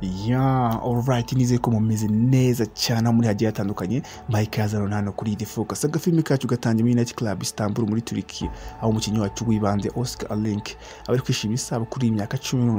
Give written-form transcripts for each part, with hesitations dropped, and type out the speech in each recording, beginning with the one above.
Alright, nizeye ko mumeze neza cyane muri hagiye hatandukanye. Mike yazaro hano kuri iyi focus. Agafilme kacu gatangiye muri Night Club Istanbul muri Turkiya, aho umukinnyi wacu wibanze Oscar Link abari kwishimira isaba kuri imyaka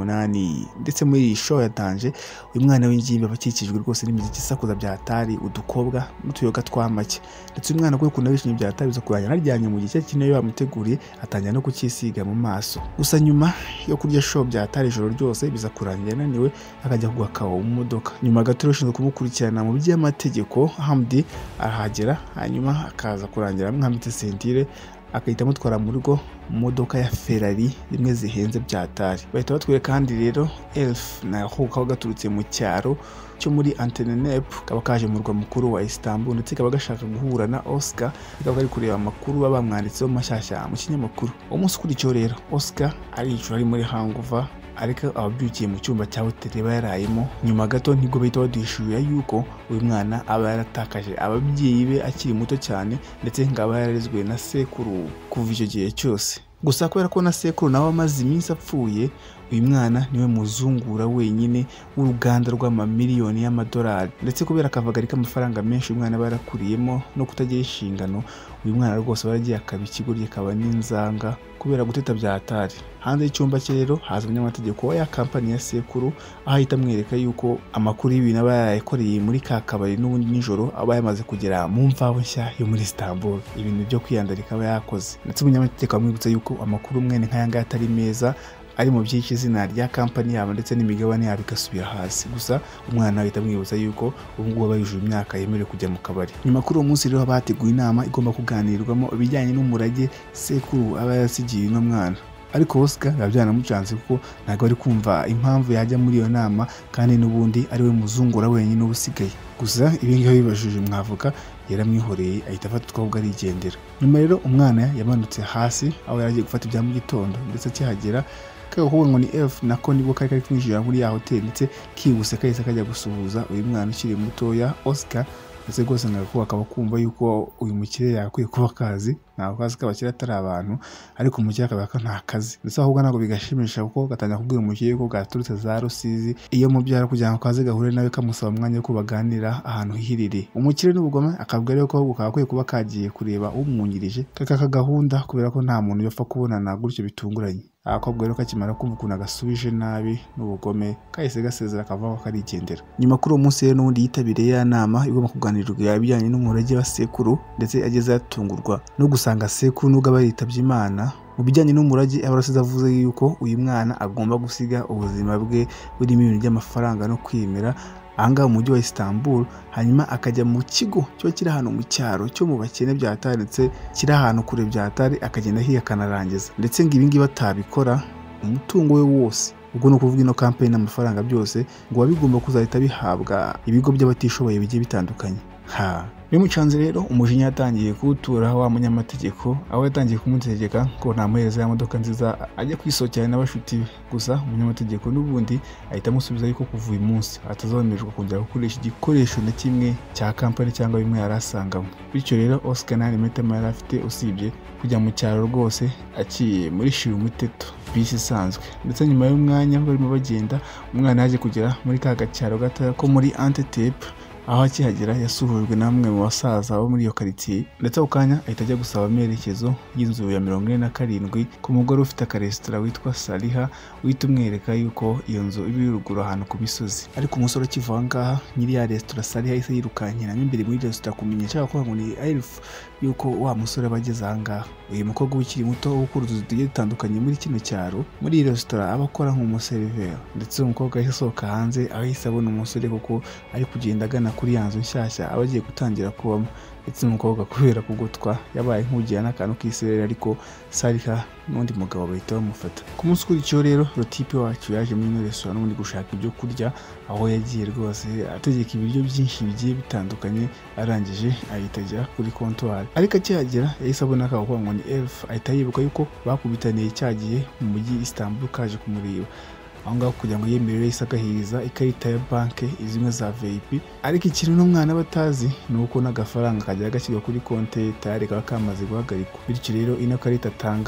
18. Ndetse muri iyi show yatanje uyu mwana w'ingimbi abakikijwe rwose n'imiziki isakuza bya Atari, udukobwa n'utuyoga twamake. Ndetse uyu mwana kuna bishimye bya Atari biza kuranya naryanye mu gice kineye bamuteguriye, atangira no kukisiga mu maso. Gusa nyuma yo kurya show bya Atari ijoro ryose biza kurangira naniwe akajya kugwa kawo mu modoka. Nyuma gato rushinzwe kumukurikirana mu by'amategeko Hamdi arahagera, hanyuma akaza kurangira mwambitse sentire akahita amutwara mu rugo mu modoka ya Ferrari rimwe zihenze bya Atari. Bahita batwereka kandi rero Elf naho kaho gaturutse mu cyaro cyo muri Antenep, kaba kaje mu rwa mukuru wa Istanbul, ndetse kaba gashaka guhura na Oscar, kaba kari kureba amakuru babamwanditseho mashyashya mu kinyamakuru. Umunsi kuri cyo rero Oscar ari muri hangover, ariko ababyukiye mu cyumba cya hotel bayarayemo. Nyuma gato nibwo bahita badishyuye yuko uyu mwana aba yaratakaje ababyeyi be akiri muto cyane, ndetse ngaba yararezwe na sekuru kuva icyo gihe cyose. Gusa kubera ko na sekuru nawe amaze iminsi apfuye, uyu mwana niwe muzungura wenyine w'uruganda rw'amamiliyoni y'amadolari. Ndetse kubera akavagari k'amafaranga menshi uyu mwana barakuriyemo no kutagira inshingano, uyu mwana rwose baragiye akaba ikigo rye kaba n'inzanga kubera guteta bya Atari. Hanze y'icyumba cye rero haza umunyamategeko wa ya kampani ya sekuru, aho ahita amwereka yuko amakuru y'ibintu aba yakoreye muri ka kabari n'ubundi nijoro aba yamaze kugera mu mvaho nshya yo muri Istanbul, ibintu byo kwiyandarika aba yakoze. Ndetse umunyamategeko amwibutsa yuko amakuru mwene nk'aya ngaya atari meza, ari mu byinshi izina rya kampani yabo ndetse n'imigabane yabo igasubira hasi. Gusa umwana ahita amwibutsa yuko ubu ngubu aba yujuje imyaka yemerewe kujya mu kabari. Nyuma kuri uwo munsi rero bateguye inama igomba kuganirwamo ibijyanye n'umurage sekuru aba yasigiye no mwana. Ariko Oscar byanamucanze kuko ntabwo ari kumva impamvu yajya muri iyo nama, kandi n'ubundi ari we muzungura wenyine ubusigaye. Gusa ibingibi bibajije mwavuka yaramwihoreye, ahita afata twabwo arigendera. Nyuma rero umwana yamanutse hasi aho yaragiye gufata ibya mu gitondo, ndetse akihagera kagahubwo ngo ni Elf nako nibwo kari kwinjira muri ya hotel, ndetse kibuse kahise kajya gusuhuza uyu mwana ukiri mutoya Oscar. Ndetse rwose ngako akaba kumva yuko uyu mukire yakwiye kuba kazi, ntabwo kazi k'abakire atari abantu, ariko umukire akaba nta kazi. Ndetse ahubwo ntabwo bigashimisha kuko gatangira kubwira umukire ko gaturutse za Rusizi iyo mubyara kugira ngo kaze gahure nawe kamusaba umwanya wo baganira ahantu hihirire. Umukire n'ubugome akabwira rero ko ahubwo kakwiye kuba kagiye kureba umwungirije kaka gahunda, kubera ko nta muntu yapfa kubonana gutyo bitunguranye. Akabwira rero kakimara kumva ukuntu agasubije nabi n'ubugome, kahise gasezera akavaho karigendera. Nyuma kuri uwo munsi rero n'ubundi yitabiriye ya nama igomba kuganirirwa ibijyanye n'umurage wa sekuru, ndetse ageze yatungurwa no gusanga sekuru nubwo aba yitabye Imana. Mu bijyanye n'umurage abarasize avuze yuko uyu mwana agomba gusiga ubuzima bwe burimo ibintu by'amafaranga no kwimera ahangaha mu mujyi wa Istanbul, hanyuma akajya mu kigo cyo kiri ahantu mu cyaro cyo mu bakene bya Atari, ndetse kiri ahantu kure bya Atari, akagenda hiya akanarangiza. Ndetse ngo ibingibi batabikora umutungo we wose, ubwo no kuvuga ino campaign n'amafaranga byose ngo babigomba kuzahita bihabwa ibigo by'abatishoboye bigiye bitandukanye. Bimucanze rero umujinya yatangiye kuwutura wa munyamategeko, aho yatangiye kumutegeka ko namuhereza ya modoka nziza ajya kwisohokera n'abashuti be. Gusa umunyamategeko n'ubundi ahita amusubiza yuko kuva uyu munsi atazemererwa kongera gukoresha igikoresho na kimwe cya kampani cyangwa bimwe yari asangamo. Bityo rero Oscar nta metero yari afite usibye kujya mu cyaro rwose aciye muri Shirumuteto bisi isanzwe. Ndetse nyuma y'umwanya barimo bagenda, umwana yaje kugera muri ka gacyaro gato ko muri Antenep, aho akihagera yasuhujwe namwe mu basaza bo muri iyo quartier. Ndetse ako kanya ahita ajya gusaba amerekezo y'inzu ya 47 ku mugore ufite akaresitora witwa Saliha, uhita umwereka yuko iyo nzu iri ruguru ahantu ku misozi. Ariko umusore akiva ngaha nyiri ya resitora Saliha yahise yirukankira imbere muri resitora kumenyesha ko ngo ni Elf yuko wa musore bageze ahangaha. Uyu mukobwa ukiri muto w'ukuruzi tugiye dutandukanye muri kino cyaro muri resitora abakora nk'umuseriveri. Ndetse umukobwa yahise asohoka hanze, aho yahise abona umusore kuko ari kugenda agana kuri yanzu nshyashya abagiye gutangira kubamo. Ndetse umukobwa kubera kugutwa yabaye nk'ugiye n'akantu k'isereri, ariko Saliha n'undi mugabo bahita bamufata. Ku munsi ukurikiyeho rero rotipe wacu yaje muri resitora n'ubundi gushaka ibyo kurya, aho yagiye rwose ategeka ibiryo byinshi bigiye bitandukanye, arangije ahita ajya kuri comptoir. Ariko akihagera yahise abona akavuga ngo ni Elf, ahita yibuka yuko bakubitaniye cyagiye mu mujyi Istanbul kaje kumureba. aho ngaho kugira ngo yemerere isagahiriza ikarita ya banke izimwe za VIP. Ariko ikintu n'umwana batazi nuko n'agafaranga kajya gashyirwa kuri konte tayari kaba kamaze guhagarikwa. Bityo rero ino karita atanga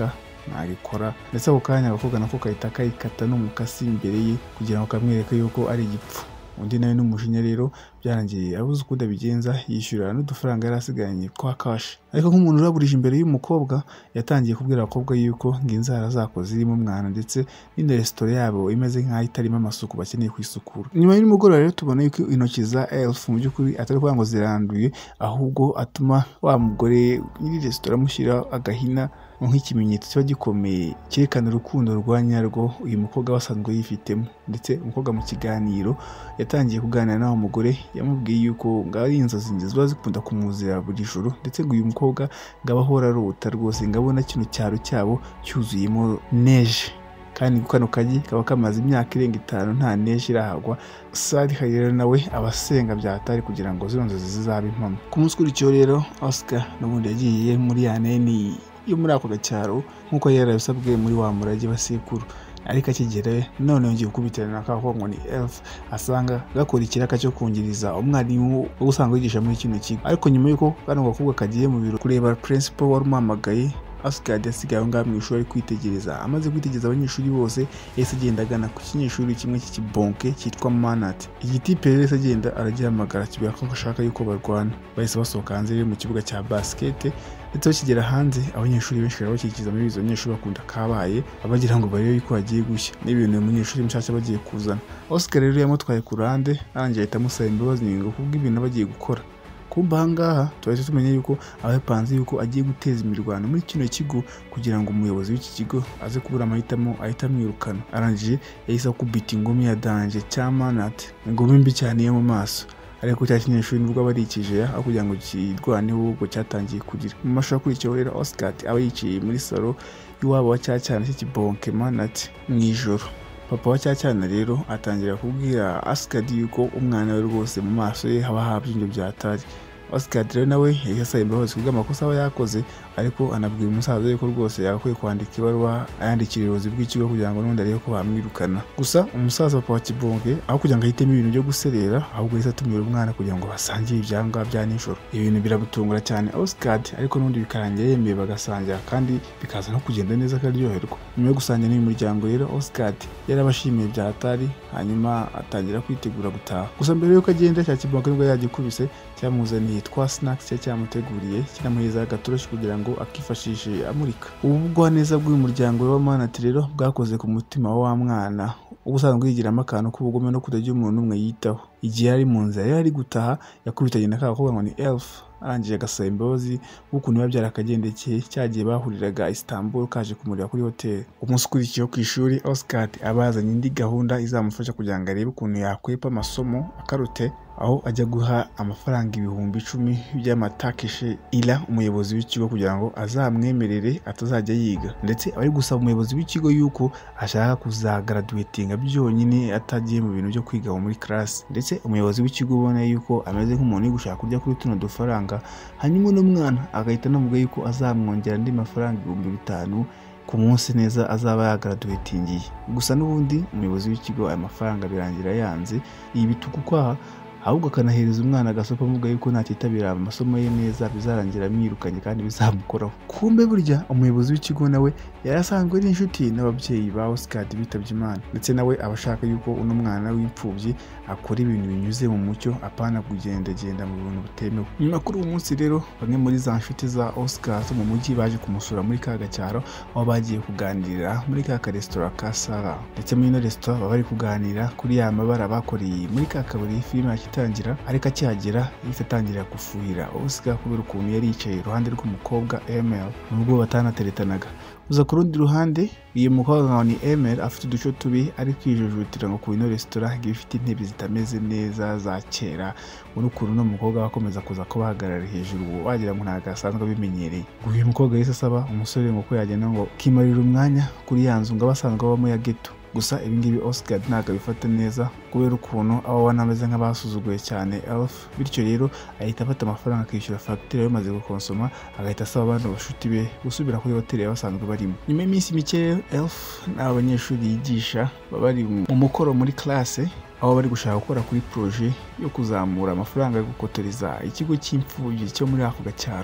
nagikora ndetse ako kanya agakobwa nako kahita kayikata n'umukasi imbere ye kugira ngo kamwereke yuko ari igipfu. Undi nawe n'umujinya rero byarangiye abuze uko ndabigenza yishyura n'udufaranga yari asigaranye kwa kashi. Ariko nk'umuntu uraburije imbere y'umukobwa yatangiye kubwira abakobwa yuko ngo inzara zako zirimo umwana ndetse n'indi resitora yabo imeze nk'aho itarimo amasuku bakeneye kwisukura. Nyuma y'umugoroba rero tubona yuko intoki za Elf mu by'ukuri atari kuvuga ngo ziranduye, ahubwo atuma wa mugore nyiri resitora amushyira agahina nk'ikimenyetso kiba gikomeye cyerekana urukundo rwa nyarwo uyu mukobwa basanzwe yifitemo. Ndetse umukobwa mu kiganiro yatangiye kuganira n'aho mugore yamubwiye yuko ngo ari inzozi ziba zikunda kumuzira buri joro, ndetse ngo uyu mukobwa ngo aba ahora arota rwose ngo abona kino cyaro cyabo cyuzuyemo neje, kandi kano kagi kaba kamaze imyaka irenga 5 nta neje irahagwa. Sari rero nawe abasenga byatari kugira ngo zino nzozi zizabe impamo. Ku munsi ukurikiyeho rero Oscar n'ubundi yagiye muri ya neni yo muri ako gacyaro nk'uko yarabisabwe muri wa murage basekuru. Ariko akigera none yongeye gukubitirana n'akako ngo ni Elf asanga gakora ikiraka cyo kungiriza umwarimu usanga yigisha muri kino kigo. Ariko nyuma yuko bano gakobwa kagiye mu biro kureba principal warumamagaye, Oscar yasigaye ngaho mu ishuri ari kwitegereza. Amaze kwitegereza abanyeshuri bose yese agenda agana ku kinyeshuri kimwe cy'ikibonke cyitwa Manat. Igitipe rero agenda aragihamagara kibwira ko ashaka yuko barwana. Bahise basohoka hanze mu kibuga cya basket. Ndetse bakigera hanze abanyeshuri benshi bakikiza muri izo nyeshuri bakunda kabaye abagira ngo barebe yuko hagiye gushya n'ibintu umunyeshuri mushasha bagiye kuzana. Oscar rero yamutwaye ku ruhande arangiye ahita amusaba imbabazi ngo kubwo ibintu bagiye gukora. Kumba hangaha twahise tumenya yuko abapanze yuko agiye guteza imirwano muri kino kigo kugira ngo umuyobozi w'iki kigo aze kubura amahitamo ahita amwirukana. Arangije yahise akubita ingumi ya danje cya Manat, ingumi mbi cyane yo mu maso. Ariko cya kinyeshuri nubwo barikije aho kugira ngo kirwaneho ubwo cyatangiye kugira. Mu mashusho akurikiyeho rero Oscar aba yicaye muri salo y'iwabo wa cyana cy'ikibonke Manat mu ijoro. Papa wa cyana rero atangira kubwira Oscar yuko umwana we rwose mu maso ye haba habyinyo byatari. Oscar rero nawe yasaba imbabazi kubwo amakosa aba yakoze, ariko anabwira umusaza yuko rwose yakwiye kwandika ibaruwa ayandikira ubuyobozi bw'ikigo kugira ngo n'undi arebe ko bamwirukana. Gusa umusaza papa wa kibonke aho kugira ngo ahitemo ibintu byo guserera ahubwo yahise atumira umwana kugira ngo basangire ibyanga bya nijoro. Ibintu birabutungura cyane Oscar, ariko n'undi bikarangira yemeye bagasangira kandi bikaza no kugenda neza akaryoherwa. Nyuma yo gusangira n'uyu muryango rero Oscar yarabashimiye byatari, hanyuma atangira kwitegura gutaha. Gusa mbere yuko agenda cya kibonke nibwo yagikubise cyamuzaniye twa snacks cyamuteguriye kinamuheza agatoroshi kugira ngo akifashishe amurika. Ubugwa neza bw'uyu muryango wa Manat rero bwakoze ku mutima wa mwana ubusanzwe yigiramo akantu k'ubugome no kutajya umuntu umwe yitaho. Igihe yari mu nzira yari gutaha yakubitanye n'akakobwa ngo ni Elf, arangije agasaba imbabazi ukuntu biba byarakagendekeye cyagiye bahuriraga Istanbul kaje kumurira kuri hotel. Umunsi ukurikiyeho ku ishuri Oscar abazanye indi gahunda izamufasha kugira ngo arebe ukuntu yakwepa amasomo akarute, aho ajya guha amafaranga 10,000 by'amatakishe ila umuyobozi w'ikigo kugira ngo azamwemerere atazajya yiga. Ndetse ari gusaba umuyobozi w'ikigo yuko ashaka kuzagraduatinga byonyine atagiye mu bintu byo kwiga muri class. Ndetse umuyobozi w'ikigo ubona yuko ameze nk'umuntu uri gushaka kurya kuri tuno dufaranga, hanyuma n'umwana agahita namubwira yuko azamwongera andi mafaranga 5,000 ku munsi neza azaba yagraduatingiye. Gusa n'ubundi umuyobozi w'ikigo aya mafaranga birangira yanze ibituku kwaha, ahubwo akanahereza umwana agasopa amuga yuko natitabira amasomo ye neza bizarangira amwirukanye kandi bizamukoraho. Kumbe burya umuyobozi w'ikigo nawe yarasanzwe ari inshuti n'ababyeyi ba Oscar bitabye Imana, ndetse nawe abashaka yuko uno mwana w'imfubyi akora ibintu binyuze mu mucyo apana kugendagenda mu bintu butemewe. Nyuma kuri uwo munsi rero bamwe muri za nshuti za Oscar zo mu mujyi baje kumusura muri ka gacyaro, aho bagiye kuganirira muri ka restaurant ka Sara. Ndetse muri ino restaurant bari kuganira kuri ya mabara bakoreye muri ka kabari filime yakitangira, ariko akihagera yahise atangira gufuhira Oscar kubera ukuntu yari yicaye iruhande rw'umukobwa Emel nubwo batanateretanaga. Uza ku rundi ruhande uyu mukobwa ni Emel afite uduco tubi ari kwijujutira ngo ku ino restaurant ifite intebe zitameze neza za kera, urukundo no mukobwa bakomeza kuza ko bahagarara hejuru wagira ngo ntago asanzwe bimenyereye. Uyu mukobwa yahise asaba umusore ngo ko yagenda ngo kimarira umwanya kuri yanzu ngo abasanzwe babamo ya ghetto. Gusa ibingibi Oscar ntago bifata neza kubera ukuntu aba wanameze nk'abasuzuguye cyane Elf, bityo rero ahita afata amafaranga akishyura facture yamaze gukonsoma, agahita asaba abantu bashuti be gusubira kuri hotel yabasanzwe barimo. Nyuma y'iminsi mike Elf n'abanyeshuri yigisha bari mu mukoro muri classe, aho bari gushaka gukora kuri projet yo kuzamura amafaranga yo gukotoreza ikigo cy'imfubyi cyo muri ako gacyaro.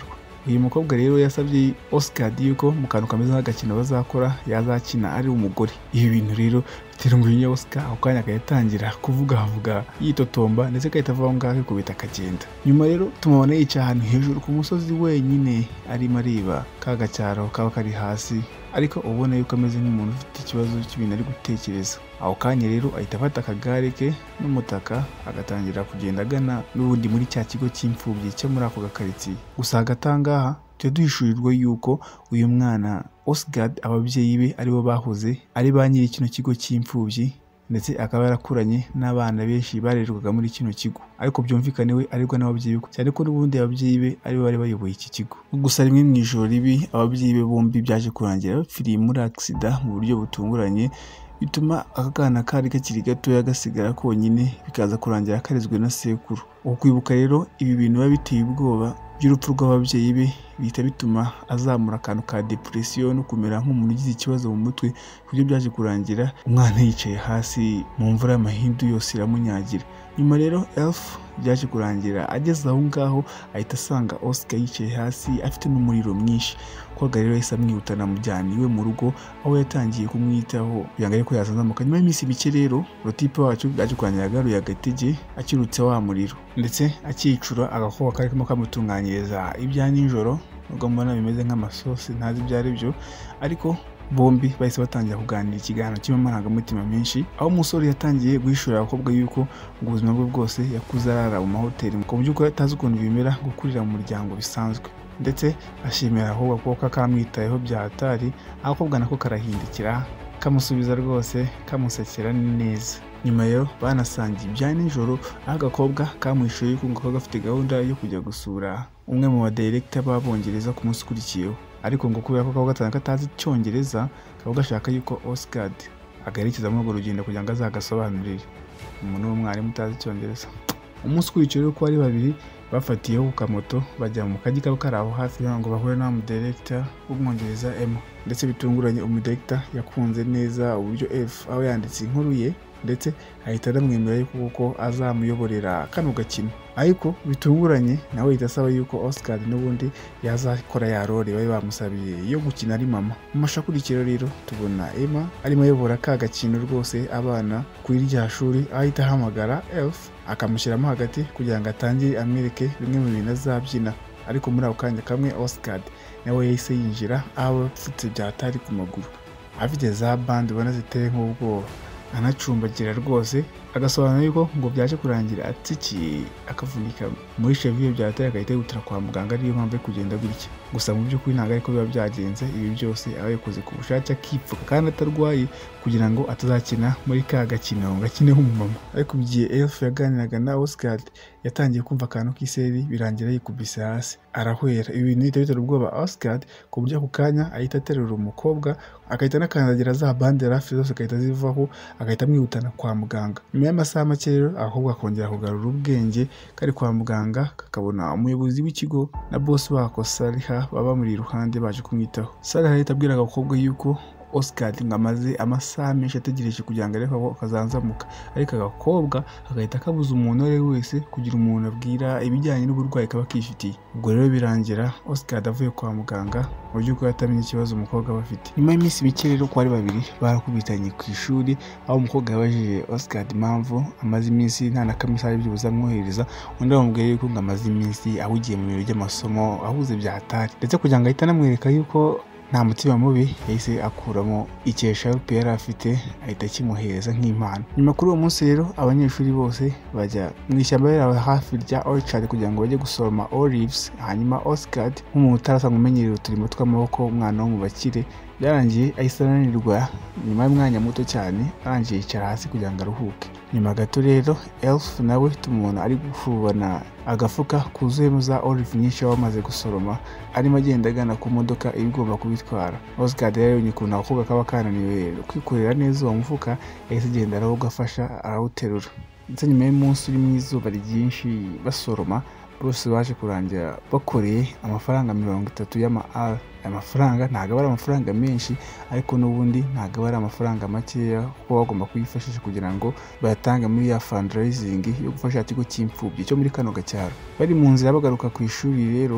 uyu mukobwa rero yasabye Oscar yuko mu kantu kameze nk'agakino bazakora yazakina ari umugore. Ibi bintu rero bitera umujinya Oscar, ako kanya akayatangira kuvuga yitotomba ndetse akahita ava aho ngaho kubita akagenda. Nyuma rero tumubona yicaye ahantu hejuru ku musozi wenyine arimo areba ka gacyaro kaba kari hasi, ariko ubona yuko ameze nk'umuntu ufite ikibazo cy'ibintu ari gutekereza. Aho kanya rero ahita afata akagare ke n'umutaka agatangira kugenda agana n'ubundi muri cya kigo cy'imfubyi cyo muri ako gakaritsiye. Gusa agatangaha duhishurirwa yuko uyu mwana Oscar ababyeyi be aribo bahoze ari ba nyiri kino kigo cy'imfubyi, ndetse akaba yarakuranye n'abana benshi barerwaga muri kino kigo, ariko byumvikane we arirwa n'ababyeyi be, cyane ko n'ubundi ababyeyi be aribo bari bayoboye iki kigo. Gusa rimwe mu ijoro ribi ababyeyi be bombi byaje kurangira bapfiriye muri accident mu buryo butunguranye, bituma aka kana kari kakiri gatoya gasigara konyine, bikaza kurangira karezwe na sekuru. Ukwibuka rero ibi bintu biba biteye ubwoba by'urupfu rw'ababyeyi be bihita bituma azamura akantu ka depression no kumera nk'umuntu ugize ikibazo mu mutwe, kubyo byaje kurangira umwana yicaye hasi mu mvura y'amahindu yose iramunyagira. Nyuma rero Elf byaje kurangira ageze aho ngaho ahita asanga Oscar yicaye hasi afite n'umuriro mwinshi. Koga rero yahise amwihutana mujyana iwe mu rugo, aho yatangiye kumwitaho kugira ngo ariko yazanamuka. Nyuma y'iminsi mike rero rotipe wacu byaje kurangira agaruye agatege akirutse wa muriro, ndetse akicura agakoko karimo kamutunganyiriza ibya nijoro, ubwo mbona bimeze nk'amasosi ntazi ibyo ari byo, ariko bombi bahise batangira kuganira ikiganiro kirimo amarangamutima menshi, aho umusore yatangiye guhishurira abakobwa yuko ubuzima bwe bwose yakuze arara mu mahoteli, ku buryo uko atazi ukuntu bimera gukurira mu muryango bisanzwe, ndetse ashimira ahubwo kuko kamwitayeho bya hatari. Abakobwa nako karahindukira kamusubiza rwose kamusekera neza. Nyuma rero banasangiye ibya nijoro, aho agakobwa kamwishuye yuko ngo gafite gahunda yo kujya gusura umwe mu badirector b'abongereza ku munsi ukurikiyeho, ariko ngo kubera ko kaba gatanga katazi icyongereza kaba gashaka yuko Oscar agaherekeza muri urwo rugendo kugira ngo azagasobanurire umuntu w'umwarimu utazi icyongereza. Umunsi ukurikiyeho ko ari babiri bafatiyeho ku kamoto bajya mu kajyi kaba kari aho hafi kugira ngo bahure na umudirector w'umwongereza Emma, ndetse bitunguranye umudirector yakunze neza uburyo F aho yanditse inkuru ye, ndetse ahita aramwemerera yuko kuko azamuyoborera kano gakino, ariko bitunguranye nawe ahita asaba yuko Oscar n'ubundi yazakora ya role bari bamusabiye yo gukina ari mama. Mu mashakurikiro rero tubona Emma arimo ayobora ka gakino rwose abana kuri rya shuri, ahita ahamagara Elf akamushyiramo hagati kugira ngo atangire amwereke bimwe mu bintu azabyina, ariko muri ako kanya kamwe Oscar nawe yahise yinjira aho apfutse byatari ku maguru, afite za band ubona ziteye nk'ubwoba, anacumbagira rwose, agasobanura yuko ngo byaje kurangira atsikiye akavunika muri cheville byateye agahita yihutira kwa muganga, ariyo mpamvu kugenda gutya. Gusa mu by'ukuri ntabwo ariko biba byagenze, ibi byose aba yakoze ku bushake akipfuka kandi atarwaye kugira ngo atazakina muri ka gakino ngo akine nk'umumama. Ariko igihe Elf yaganiraga na Oscar yatangiye kumva akantu k'iseri, birangira yikubise hasi arahwera. Ibi bintu bihita bitera ubwoba Oscar ku buryo ako kanya ahita aterura umukobwa agahita anakandagira za bande rafi zose agahita zivaho, agahita amwihutana kwa muganga. Nyuma y'amasaha make rero ahubwo akongera kugarura ubwenge kari kwa muganga, kakabona umuyobozi w'ikigo na boss wako Sariha baba muri iruhande baje kumwitaho. Sariha ahita abwira agakobwa yuko Oscar ngo amaze amasaha menshi ategereje kugira ngo areke ko kazanzamuka, ariko agakobwa agahita kabuza umuntu ari wese kugira umuntu abwira ibijyanye n'uburwayi kaba kifitiye. Ubwo rero birangira Oscar avuye kwa muganga mu by'uko yatamenye ikibazo umukobwa aba afite. Nyuma y'iminsi mike rero ko ari babiri barakubitanye ku ishuri, aho umukobwa yabajije Oscar impamvu amaze iminsi nta na kamisaha by'ubuza amwohereza, undi amubwiye yuko ngo amaze iminsi ahugiye mu bintu by'amasomo ahuze bya hatari, ndetse kugira ngo ahite anamwereka yuko nta mutima mubi yahise akuramo ikesharupe yari afite ahita akimuhereza nk'impano. Nyuma kuri uwo munsi rero abanyeshuri bose bajya mu ishyamba riri hafi rya orchard kugira ngo bajye gusoroma olives. Hanyuma Oscar nk'umuntu utarasanzwe umenyereye uturimo tw'amaboko, umwana wo mu bakire, byarangiye ahise ananirwa nyuma y'umwanya muto cyane, arangiye yicara hasi kugira ngo aruhuke. Nyuma gato rero Elf nawe tumubona ari gufubana agafuka kuzuyemo za olive nyinshi wamaze gusoroma, arimo agenda agana ku modoka igomba kubitwara. Oscar rero ukuntu akobwa kaba kananiwe kwikorera neza uwo mufuka, yahise agenda arawugafasha arawuterura. Ndetse nyuma y'umunsi urimo izuba ryinshi basoroma, bose baje kurangira bakoreye amafaranga 30 y'ama-AR. Amafaranga ntabwo ari amafaranga menshi, ariko n'ubundi ntabwo ari amafaranga makeya kuko bagomba kuyifashisha kugira ngo bayatange muri ya fundraising yo gufasha ikigo cy'imfubyi cyo muri kano gacyaro. Bari mu nzira bagaruka ku ishuri rero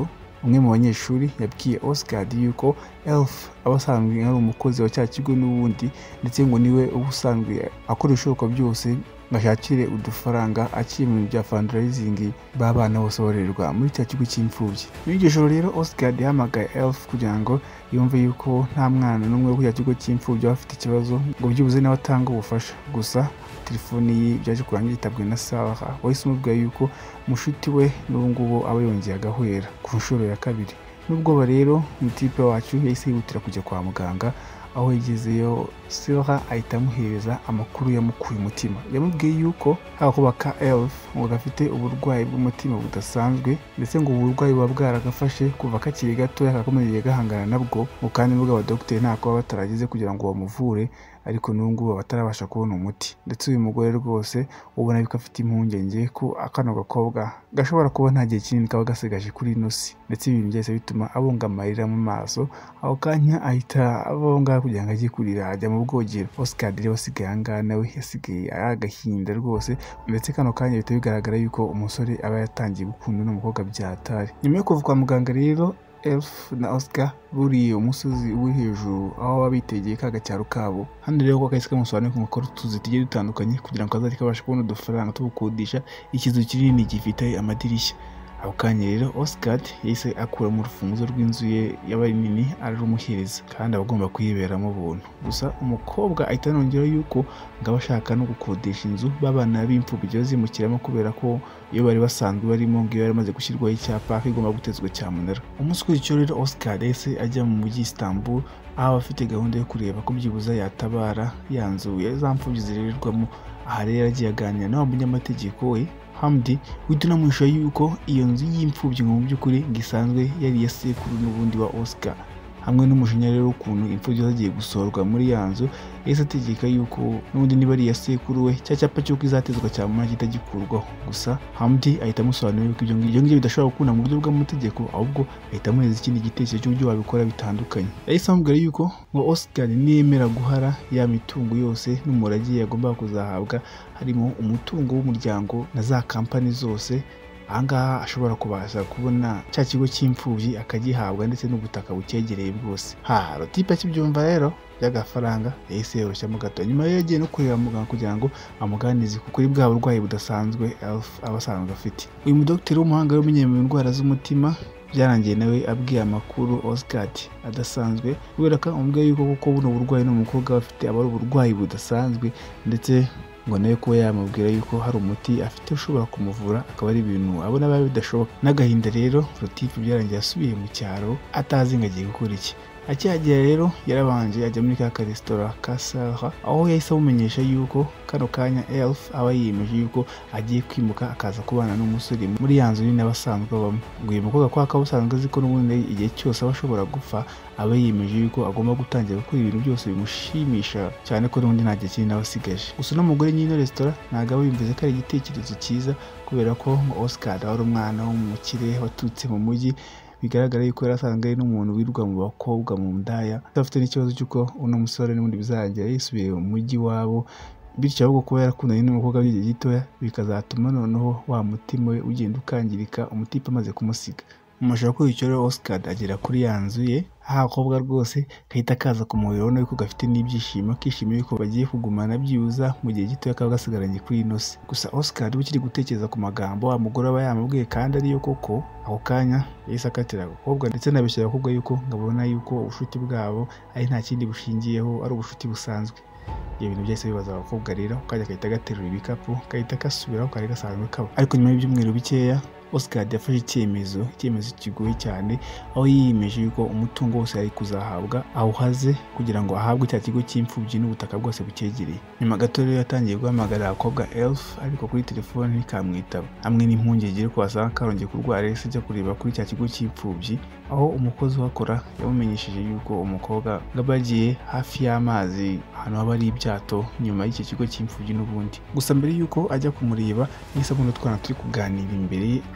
umwe mu banyeshuri yabwiye Oscar yuko Elf abasanzwe ari umukozi wa cya kigo n'ubundi ndetse ngo niwe ubusanzwe akora ibishoboka byose ngashakire udufaranga akiri mu bya fundraising babana bose barerwa muri cya kigo cy'imfubyi. Muri iryo joro rero Oscar yahamagaye Elf kugira ngo yumve yuko nta mwana n'umwe wo ku kigo cy'imfubyi afite ikibazo ngo byibuze nawe atanga ubufasha. Gusa telefoni ye byaje kurangira yitabwe na Sarah wahise umubwira yuko mushuti we n'ubu ngubu aba yongeye agahwera ku nshuro ya kabiri. Nubwo rero umutipe wacu yahise yihutira kujya kwa muganga, aho yagezeyo Sarah ahita amuhereza amakuru yamukuye umutima. Yamubwiye yuko kuba ka Elf ngo gafite uburwayi bw'umutima budasanzwe ndetse ngo uburwayi buba bwaragafashe kuva kakiri gato yakakomeje gahangana nabwo, kandi nubwo abadogiteri ntako baba batarageze kugira ngo bamuvure, ariko n'ubwo batarabasha kubona umuti. Ndetse uyu mugore rwose ubona yuko afite impungenge ko akano gakobwa gashobora kuba nta gihe kinini kaba gasigaje kuri ino si, ndetse ibintu byose bituma abonga amarira mu maso. Aho kanya ahita abonga kugira ngo ajye kurira ajya mu bwogero. Oscar rero wasigaye ahangaha nawe yasigaye ari agahinda rwose, ndetse kano kanya bihita bigaragara yuko umusore aba yatangiye gukunda n'umukobwa byatari. Nyuma yo kuva kwa muganga rero Elf na Oscar buriye umusozi uri hejuru aho babitegeye ka gacyaro kabo. Hano rero ko kahise kamusobanura ko gukora utuzi tugiye dutandukanye kugira ngo azajye kabasha kubona udufaranga tubukodesha ikizu kinini gifite amadirishya. Aho kanya rero Oscar yahise akura mu rufunguzo rw'inzu ye y'abari nini ararumuhereza, kandi abagomba kuyiberamo ubuntu. Gusa umukobwa ahita anongera yuko ngo abashaka no gukodesha inzu babana b'imfubyi bazimukiramo, kubera ko iyo bari basanzwe barimo ngo yari amaze gushyirwaho icyapa igomba gutezwa cyamunara. Umunsi ukurikiyeho rero Oscar yahise ajya mu mujyi Istanbul, aho afite gahunda yo kureba ko byibuza yatabara ya nzu ya za mfubyi zirererwamo. Aha rero agiye aganira n'uwo munyamategeko we Hamdi wihita unamuhisha yuko iyo nzu y'imfubyi mu by'ukuri gisanzwe yari iya sekuru n'ubundi wa Oscar. Hamwe n'umujinya rero ukuntu imfubyi zagiye gusorwa muri ya nzu, yahise ategeka yuko n'ubundi niba ari iya sekuru we cya cyapa cy'uko izatezwa cyamuna kitagikurwaho. Gusa Hamdi ahita amusobanurira yuko ibyo ngibyo bidashobora gukunda mu buryo bw'amategeko, ahubwo ahita amuhereza ikindi gitekerezo cy'uburyo wabikora bitandukanye. Yahise amubwira yuko ngo Oscar niyemera guhara ya mitungo yose n'umurage yagomba kuzahabwa, harimo umutungo w'umuryango na za kampani zose, ahangaha ashobora kubasha kubona cya kigo cy'imfubyi akagihabwa ndetse n'ubutaka bucyegereye bwose. Rotipe akibyumva rero by'agafaranga yahise yoroshyamo gato. Nyuma rero yagiye no kureba muganga kugira ngo amuganize kuri bwa burwayi budasanzwe Elf aba asanzwe afite. Uyu mudogiteri w'umuhanga wamenyeye mu ndwara z'umutima byarangiye nawe abwiye amakuru Oscar adasanzwe, kubera ko amubwiye yuko kuko buno burwayi n'umukobwa bafite aba ari uburwayi budasanzwe, ndetse ngo nawe kuba yamubwira yuko hari umuti afite ushobora kumuvura akaba ari ibintu abona biba bidashoboka. N'agahinda rero Rotipe byarangiye asubiye mu cyaro atazi ngo agiye gukora iki. Akihagera rero yarabanje ajya muri ka resitora ka Sarah, aho yahise amumenyesha yuko kano kanya Elf aba yiyemeje yuko agiye kwimuka akaza kubana n'umusore muri ya nzu nini abasanzwe babamo. Ngo uyu mukobwa kwa kabusanzwe azi ko n'ubundi igihe cyose aba ashobora gupfa, aba yiyemeje yuko agomba gutangira gukora ibintu byose bimushimisha cyane ko n'ubundi nta gihe kinini aba asigaje. Gusa n'umugore nyine resitora ntabwo aba yumvise ko ari igitekerezo cyiza, kubera ko Oscar wari umwana w'umukire waturutse mu mujyi, bigaragara yuko yari asanzwe ari n'umuntu wirwa mu bakobwa mu ndaya, afite n'ikibazo cy'uko uno musore n'ubundi bizarangira yisubiye mu mujyi wabo, bityo ahubwo kuba yarakundanye n'umukobwa by'igihe gitoya bikazatuma noneho wa mutima we ugenda ukangirika umutipe amaze kumusiga. Mu mashusho akurikiyeho rero Oscar agera kuri ya nzu ye, akobwa rwose kahita kaza kumubera ubona yuko gafite n'ibyishimo, kishimiye yuko bagiye kugumana byibuza mu gihe gitoya kaba gasigaranye kuri ino si. Gusa Oscar ukiri gutekereza ku magambo wa mugore aba yamubwiye kandi ariyo koko, ako kanya yahise akatira agakobwa ndetse anabishyira abakobwa yuko ngabona yuko ubushuti bwabo ari nta kindi bushingiyeho, ari ubushuti busanzwe. Ibyo bintu byose bibaza abakobwa rero, kajya kahita gaterura ibikapu kahita gasubiraho kari gasanzwe kabo. Ariko nyuma y'ibyumweru bikeya Oscar yafashe icyemezo kigoye cyane, aho yiyemeje yuko umutungo wose yari kuzahabwa awuhaze kugira ngo ahabwe cya kigo cy'imfubyi n'ubutaka bwose bucyegereye. Nyuma gato rero yatangiye guhamagara abakobwa Elf, ariko kuri telefone ntikamwitaba. Hamwe n'impungenge ko wasanga karongeye kurwara yahise ajya kureba kuri cya kigo cy'imfubyi, aho umukozi uhakora yamumenyesheje yuko umukobwa bagiye hafi y'amazi ahantu haba ari ibyato nyuma y'icyo kigo cy'imfubyi n'ubundi. Gusa mbere yuko ajya kumureba yahise abona utwana turi kuganira imbere,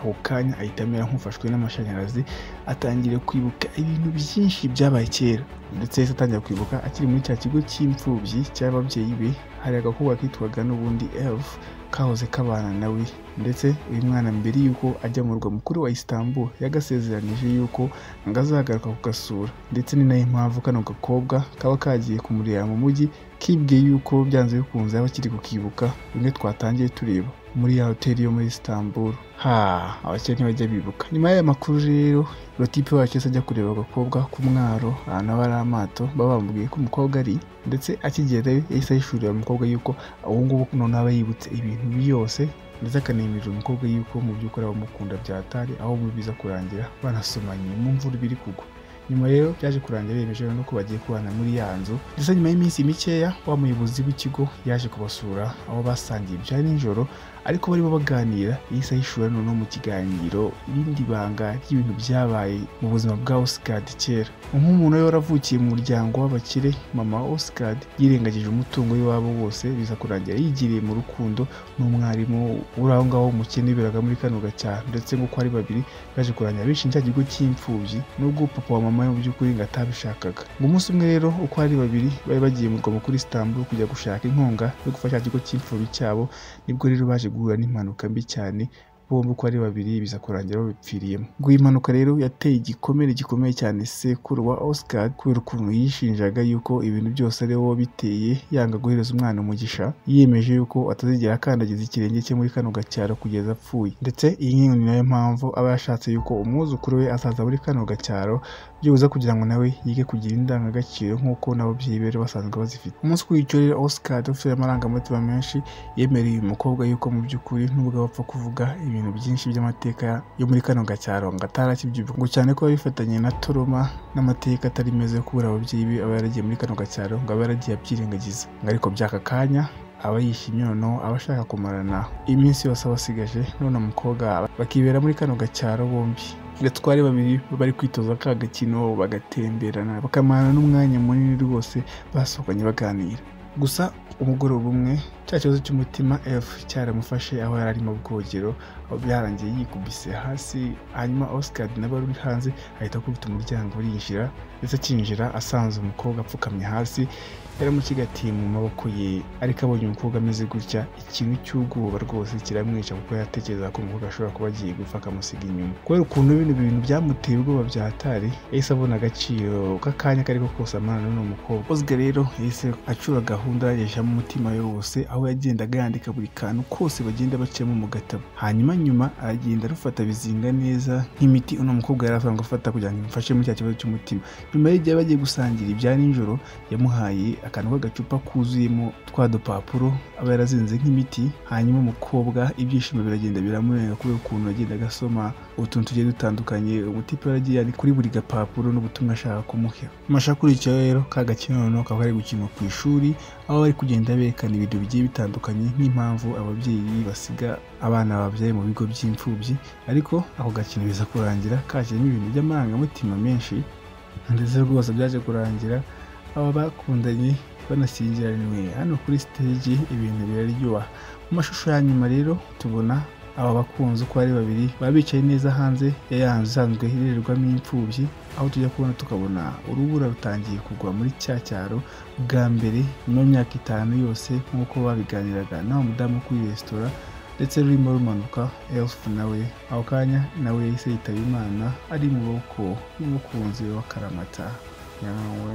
ako kanya ahita amera nk'ufashwe n'amashanyarazi atangira kwibuka ibintu byinshi byabaye kera ndetse yahise atangira kwibuka akiri muri cya kigo cy'imfubyi cy'ababyeyi be hari agakobwa kitwaga n'ubundi Elf kahoze kabana nawe ndetse uyu mwana mbere yuko ajya mu murwa mukuru wa Istanbul yagasezeranije yuko ngazagaruka kugasura ndetse ni nayo mpamvu kano gakobwa kaba kagiye kumureba mu mujyi kibwiye yuko byanze bikunze aba akiri kukibuka bimwe twatangiye tureba muri ya hoteli yo muri Istanbul. Abakene ntibajya bibuka. Nyuma y'aya makuru rero rotipe wacu yose ajya kureba agakobwa k'umwaro ahantu aba ari amato baba bamubwiye ko umukobwa ari ndetse akigerayo yahise ahishurira umukobwa yuko ubu ngubu none aba yibutse ibintu byose ndetse akanemerera umukobwa yuko mu by'ukuri abamukunda byatari aho biza kurangira banasomanye mu mvura biri kugwa. Nyuma rero byaje kurangira bemeje no ko bagiye kubana muri ya nzu ndetse nyuma y'iminsi mikeya wa muyobozi w'ikigo yaje kubasura aho basangiye ibya nijoro ariko barimo baganira yahise ahishura noneho mu kiganiro ibindi banga ry'ibintu byabaye mu buzima bwa Oscar kera. Nk'umuntu wari waravukiye mu muryango w'abakire, mama Oscar yirengagije umutungo w'iwabo wose biza kurangira yigiriye mu rukundo n'umwarimu uri aho ngaho umukene biraga muri kano gacyaro ndetse nk'uko ari babiri baje kurangira bishinja ikigo cy'imfubyi nubwo papa wa mama mu by'ukuri ngo atabishakaga. Ngo umunsi umwe rero uko ari babiri bari bagiye mu murwa mukuru Istanbul kujya gushaka inkunga yo gufasha ikigo cy'imfubyi cyabo nibwo rero baje guhura n'impanuka mbi cyane bombi uko ari babiri biza kurangira babipfiriyemo. Ngo iyi mpanuka rero yateye igikomere gikomeye cyane sekuru wa Oscar kubera ukuntu yishinjaga yuko ibintu byose ari wowe biteye yanga guhereza umwana umugisha yiyemeje yuko atazigera akandagiza ikirenge cye muri kano gacyaro kugeza apfuye ndetse iyi ngiyi ni nayo mpamvu aba yashatse yuko umwuzukuru we azaza muri kano gacyaro byibuze kugira ngo nawe yige kugira indangagaciro nk'uko n'ababyeyi be basanzwe bazifite. Umunsi w'icyo rero Oscar ufite amarangamutima menshi yemereye uyu mukobwa yuko mu by'ukuri nubwo bapfa kuvuga ibintu byinshi by'amateka yo muri kano gacyaro ngo atarakibyibuka ngo cyane ko bifatanye na toroma n'amateka atari meza yo kubura ababyeyi be aba yaragiye muri kano gacyaro ngo aba yaragiye abyirengagiza ariko by'aka kanya aba yishimye noneho aba ashaka kumarana iminsi yose abasigaje none umukobwa bakibera muri kano gacyaro bombi ndetse twari babiri bari kwitoza ka gakino bagatemberana bakamarana n'umwanya munini rwose basohokanye baganira. Gusa umugoroba umwe cya kibazo cy'umutima F cyaramufashe aho yari ari mu bwogero aho byarangiye yikubise hasi hanyuma Oscar nawe uri hanze ahita akubita umuryango urinjira ndetse akinjira asanze umukobwa apfukamye hasi yaramukigatiye mu maboko ye ariko abonye umukobwa ameze gutya ikintu cy'ubwoba rwose kiramwica kuko yatekereza ko umukobwa ashobora kuba agiye gupfa akamusiga inyuma kubera ukuntu bino bintu byamuteye ubwoba bya hatari yahise abona agaciro k'akanya kariko kose amana n'uwo mukobwa. Oscar rero yahise acura gahunda yajamo umutima yose aho yagendaga yandika buri kantu kose bagenda bacamo mu gatabo nyuma aragenda arufata bizinga neza nk'imiti uno mukobwa yari avuga ngo afata kugira ngo imufashe muri cya kibazo cy'umutima. Nyuma y'igihe bagiye gusangira ibya nijoro yamuhaye akantu k'agacupa kuzuyemo twa dupapuro aba yarazinze nk'imiti hanyuma umukobwa ibyishimo biragenda biramurenga kubera ukuntu yagendaga asoma utuntu tugiye dutandukanye umutipe yaragiye yari kuri buri gapapuro n'ubutumwa ashaka kumuha. Amashakuri icyo rero kagakino noneho kaba kari gukinwa ku ishuri aho bari kugenda berekana ibintu bigiye bitandukanye nk'impamvu ababyeyi basiga abana babyaye mu bigo by'imfubyi ariko ako gakino biza kurangira kajemo ibintu by'amarangamutima menshi ndetse rwose byaje kurangira aba bakundanye banashyingiranywe hano kuri stage ibintu biraryoha. Mu mashusho ya nyuma rero tubona aba bakunze uko ari babiri baba bicaye neza hanze ya isanzwe hirerwamo imfubyi aho tujya kubona tukabona urubura rutangiye kugwa muri cya cyaro bwa mbere mu myaka 5 yose nk'uko babiganiraga naho mudamu kuri restaurant ndetse rurimo rumanuka Elf nawe aho kanya nawe yahise yitaba Imana ari mu boko y'umukunzi wa Karamata yawe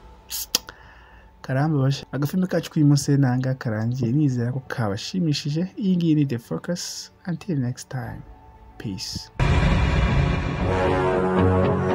karambabaje. Agafilme kacu kwimuse nanga karangiye nizera ko kabashimishije. Iyi ngiyi ni The Focus. Until next time, peace.